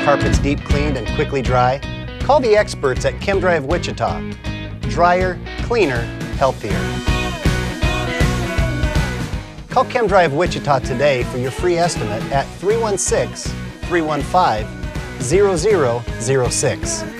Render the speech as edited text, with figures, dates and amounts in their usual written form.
carpets deep cleaned and quickly dry? Call the experts at Chem-Dry of Wichita. Drier, cleaner, healthier. Call Chem-Dry of Wichita today for your free estimate at 316-315-0006.